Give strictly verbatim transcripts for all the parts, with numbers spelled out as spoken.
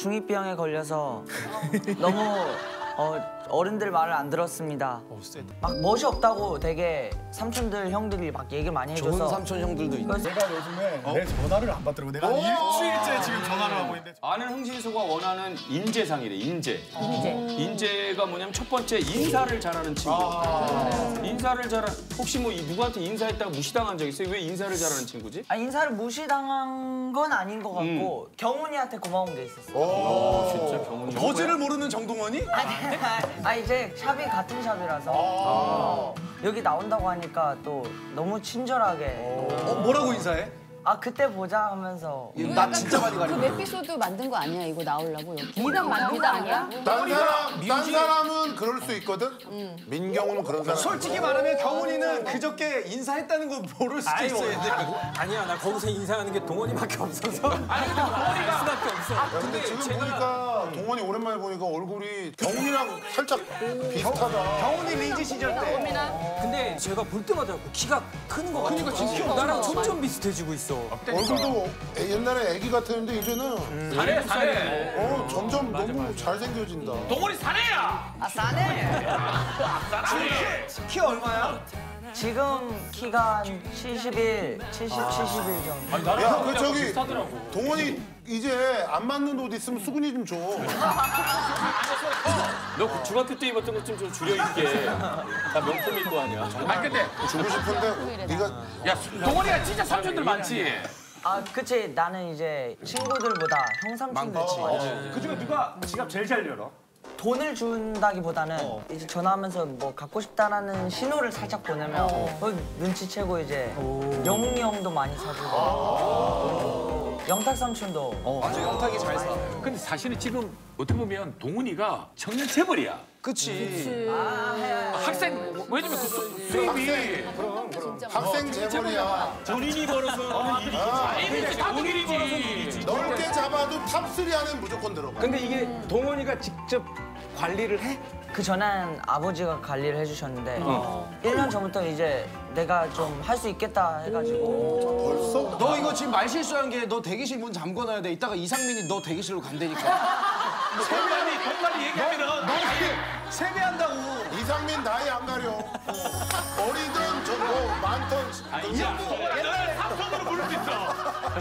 중이병에 걸려서 너무 어, 어른들 말을 안 들었습니다. 막 멋이 없다고 되게 삼촌들, 형들이 막 얘기를 많이 해줘서 좋은 삼촌 형들도 있네. 내가 요즘에 어? 내 전화를 안 받더라고. 내가 일주일째 지금 전화를 하고 있는데. 아는 흥신소가 원하는 인재상이래, 인재. 인재. 인재가 뭐냐면 첫 번째 인사를 잘하는 친구. 아 인사를 잘하는, 혹시 뭐 누구한테 인사했다가 무시당한 적 있어요? 왜 인사를 잘하는 친구지? 아, 인사를 무시당한 건 아닌 것 같고 음. 경훈이한테 고마운 게 있었어. 오, 진짜 경훈이. 거지를 모르는 정동원이? 아니, 아 이제 샵이 같은 샵이라서 어, 여기 나온다고 하니까 또 너무 친절하게 어, 뭐라고 인사해? 아 그때 보자 하면서 나 진짜 많이 가리고. 그 에피소드 만든 거 아니야? 이거 나오려고 여기. 미담 만든 거 아니야? 딴 사람, 딴 사람은 그럴 수 있거든? 응. 민경우는 그런 사람. 솔직히 말하면 경훈이는 그저께 인사했다는 거 모를 수도 있어, 얘들. 아니야, 나 거기서 인사하는 게 동원이밖에 없어서. 아니, 근데 동원이가 수밖에 없어. 야, 근데 지금 제가... 보니까 동원이 오랜만에 보니까 얼굴이 경훈이랑 살짝 비슷하다. 경훈이 리즈 시절 때. 근데 제가 볼 때마다 키가 크는 거 같아. 그러니까 진짜 나랑 점점 비슷해지고 있어. 얼굴도 옛날에 애기 같았는데 이제는 음. 잘해, 잘해. 어, 점점 맞아, 너무 맞아. 잘생겨진다. 동원이 사내야! 아 싸네! 키, 키 얼마야? 지금 키가 한 칠십일, 칠십, 아. 칠십일 정도. 아니, 나랑 야, 그 저기 비슷하더라고. 동원이 이제 안 맞는 옷 있으면 수근이 좀 줘. 너 그 중학교 때 입었던 것 좀 줄여 입게. 나 명품일 거 아니야. 아니 근데 주고 싶은데 네가 야 동원이가 진짜 삼촌들 많지. 아 그치 나는 이제 친구들보다 형 삼촌들지. 어. 그중에 누가 지갑 제일 잘 열어? 돈을 준다기보다는 어. 이제 전화하면서 뭐 갖고 싶다라는 신호를 살짝 보내면 어. 어, 눈치채고 이제 오. 영웅이 형도 많이 사주고 오. 영탁 삼촌도 어. 맞아 영탁이 잘 사. 근데 사실은 지금 어떻게 보면 동훈이가 청년 재벌이야. 그치. 그치. 아, 학생 왜냐면 그 수, 수입이 그럼 그럼 학생 재벌이야. 본인이 벌어서 일이 일이지 당일이지. 넓게 잡아도 탑쓰리 안에 무조건 들어가. 근데 이게 동원이가 직접 관리를 해? 그 전엔 아버지가 관리를 해주셨는데 어. 일 년 전부터 이제 내가 좀 할 수 있겠다 해가지고 벌써? 너 이거 지금 말 실수한 게 너 대기실 문 잠궈놔야 돼. 이따가 이상민이 너 대기실로 간다니까. 세관이 동관이 얘기하면은 너 세배한다고. 이상민 나이 안 가려. 어리든 저뭐 많던. 옛날에 삼촌으로 부를 수 있어.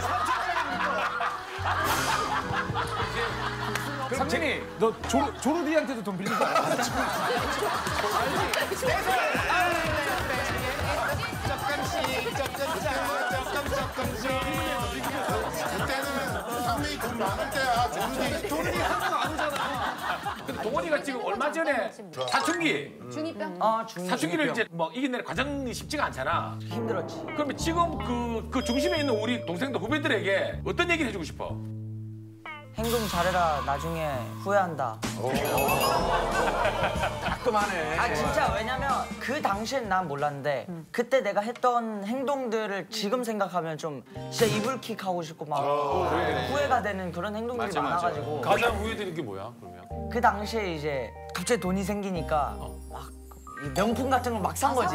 삼촌이 너 조, 조르디한테도 돈 빌린 거 아니야? 조금씩 조금씩. 그때는 상민이 돈 많을 때야. 조르디. 조르디 한국 안 오잖아. 근데 동원이가 지금 얼마 전에 사춘기. 중이병? 아 중이 사춘기를 이제 뭐 이겨내는 과정이 쉽지가 않잖아. 힘들었지. 그러면 지금 그, 그 중심에 있는 우리 동생들 후배들에게 어떤 얘기를 해주고 싶어? 행동 잘해라 나중에 후회한다. 따끔하네. 아 진짜 왜냐면 그 당시엔 난 몰랐는데 음. 그때 내가 했던 행동들을 지금 생각하면 좀 진짜 이불킥 하고 싶고 막 어, 그래. 후회가 되는 그런 행동들이 맞아, 맞아. 많아가지고 가장 후회되는 게 뭐야, 그러면? 그 당시에 이제 갑자기 돈이 생기니까 어. 막 명품 같은 걸 막 산 거지.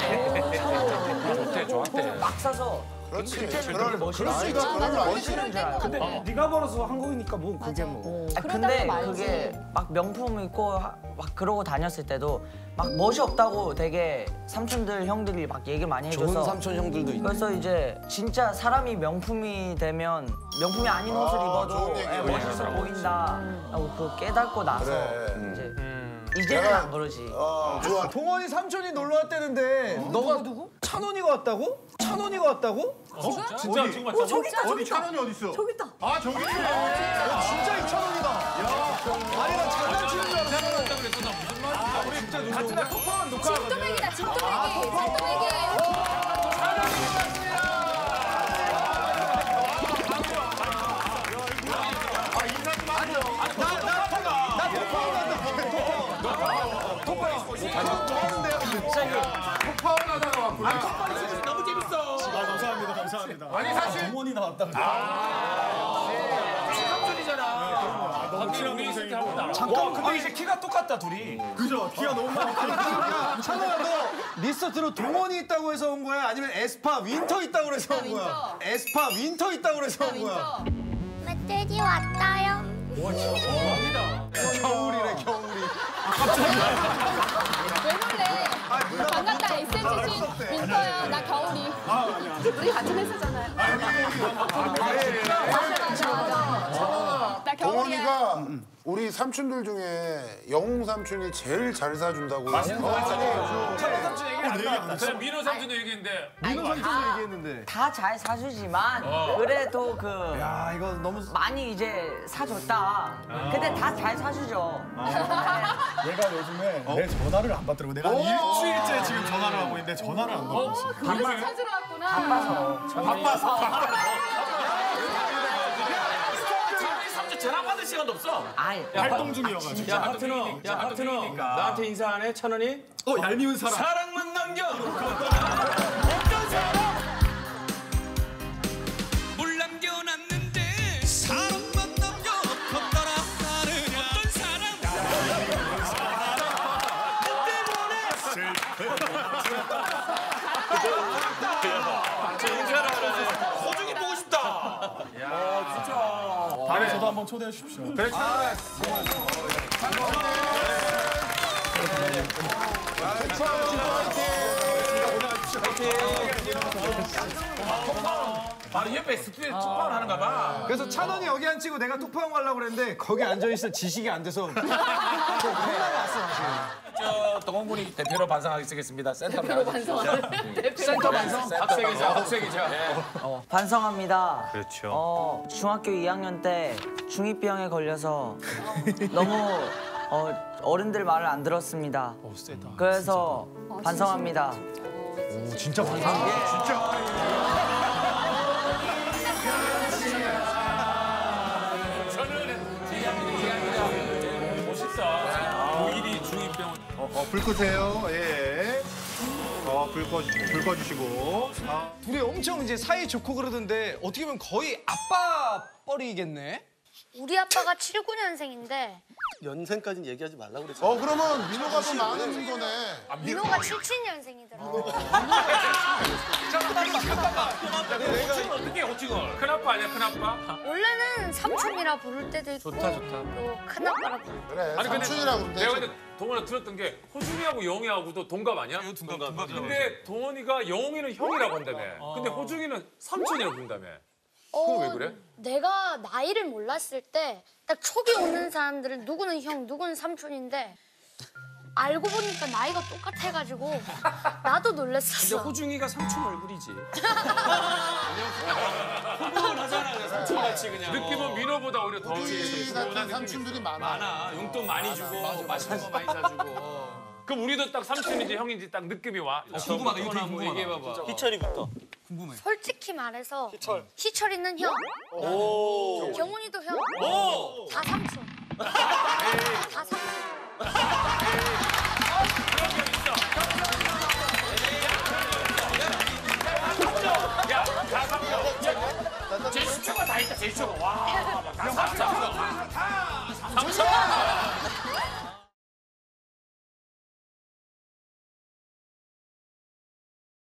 좋대, 좋았대. 막 사서 그렇지. 그때는 그럴, 그게 멋있는 그럴 수 줄 있지. 알고. 그럴 멋있는 줄 알고. 근데 어. 네가 벌어서 한국이니까 뭐 그게 뭐. 아, 근데 그게 막 명품 입고 하, 막 그러고 다녔을 때도 막 멋이 없다고 되게 삼촌들 형들이 막 얘기를 많이 해줘서 좋은 삼촌 형들도 있네. 그래서 이제 진짜 사람이 명품이 되면 명품이 아닌 옷을 아, 입어도 좋은 얘기야. 예, 멋있어 보인다 하고 그 깨닫고 나서 그래. 이제 음. 이제는 내가- 안 그러지. 어, 좋아. 동원이 삼촌이 놀러 왔다는데 너가 누구? 찬원이가 왔다고? 찬원이가 왔다고? 진짜 지금 맞다. 저기 있다, 저기 어디 찬원이 어디 있어? 저기 있다. 아 저기 있네. 진짜 이찬원이다. 아니 나 장난치는 줄 알았어. 우리 진짜 같이 나 톡방은 녹화하거든. 진또배기다, 진또배기. 진또배기. 톡방을 하다가 왔구나. 아, 톡방이 진짜 너무 재밌어. 아 감사합니다 감사합니다. 아니 사실 동원이 나왔다. 삼촌이잖아. 너무 친한 동생이고. 잠깐 근데 이제 키가 똑같다 둘이. 그죠? 기가 너무 많아. 찬호야 너 리서트로 동원이 있다고 해서 온 거야? 아니면 에스파 윈터 있다고 해서 온 거야? 에스파 윈터 있다고 해서 온 거야? 멧돼지 왔어요. 겨울이래 겨울이. 왜 놀래? 반갑다. 에스엠씨 민서야. 나 겨울이. 우리 같은 회사잖아요. 맞아 맞아 맞아. 나 겨울이야. 동원이가 우리 삼촌들 중에 영웅 삼촌이 제일 잘 사준다고. 그냥 민호 삼촌도 얘기했는데 민호 삼촌도 얘기했는데. 다 잘 사주지만 그래도 그 야 이거 너무. 많이 이제 사줬다. 근데 다 잘 사주죠. 얘가 요즘에 내 전화를 안 받더라고. 내가 한 일주일째 지금 전화를 하고 있는데 전화를 안 받고 있어. 그래서 찾으러 왔구나. 바빠서. 삼촌 전화 받을 시간도 없어. 아이, 활동 중이어가지고. 야 파트너, 야 파트너, 나한테 인사 안 해? 천원이? 어 얄미운 사람. 사랑만 남겨. 어떤 사람? 물 남겨놨는데 사랑만 남겨 걷더라 나르냐. 어떤 사람? 저 인사를 하라네. 호중이 보고 싶다. 다음에 저도 한번 초대해 주십시오. 그래 바로 옆에 스튜디오 툭방을 하는가 봐. 그래서 찬원이 여기 앉히고 내가 톡방 가려고 그랬는데 거기 앉아있을 지식이 안 돼서 좀 혼나고 왔어 사실. 저 동원군이 대표로 반성하겠습니다. 센터 반성. 센터 반성? 학생이자 학생이자. 반성합니다. 그렇죠. 어, 중학교 이 학년 때 중이병에 걸려서 너무 어, 어른들 말을 안 들었습니다. 그래서 반성합니다. 오 진짜 반성해. 진짜. 고일이 중이병. 어, 어, 불 끄세요. 예. 어, 불 꺼, 불 꺼주시고. 아. 둘이 엄청 이제 사이 좋고 그러던데 어떻게 보면 거의 아빠 뻘이겠네. 우리 아빠가 칠십구 년생인데 연생까지는 얘기하지 말라고 그랬어. 어 그러면 민호가 더 많은 거네. 민호가 칠십칠 년생이더라고. 호칭은 어떻게 해, 호칭을? 큰아빠 아니야, 큰아빠? 원래는 삼촌이라 부를 때도 있고 좋다, 좋다. 또 큰아빠라 부를 때도 그래 아니, 근데 삼촌이라고 그러는데. 내가 근데 동원아 들었던 게 호중이하고 영희하고도 동갑 아니야? 동갑. 근데 동원이가 영희는 형이라고 한다며. 근데 호중이는 삼촌이라고 부른다며. 그건 왜 그래? 내가 나이를 몰랐을 때 딱 촉이 오는 사람들은 누구는 형, 누구는 삼촌인데 알고 보니까 나이가 똑같아가지고 나도 근데 놀랐었어. 호중이가 삼촌 얼굴이지. 호흡을 하잖아, 삼촌 같이 그냥. 느낌은 민호보다 오히려 더 우리 같은 삼촌들이 많아. 많아. 용돈 많이 주고 맛있는 거 많이 사주고. 그럼 우리도 딱 삼촌인지 형인지 딱 느낌이 와. 궁금하다. 이거 되게 궁금하다. 얘기해봐봐. 희철이부터. 솔직히 말해서 희철. 희철이는 형, 오. 경훈이도 형, 오! 다 삼촌. 다 삼촌. 야, 다 삼촌. 제스처가 다 있다, 제스처가. 와.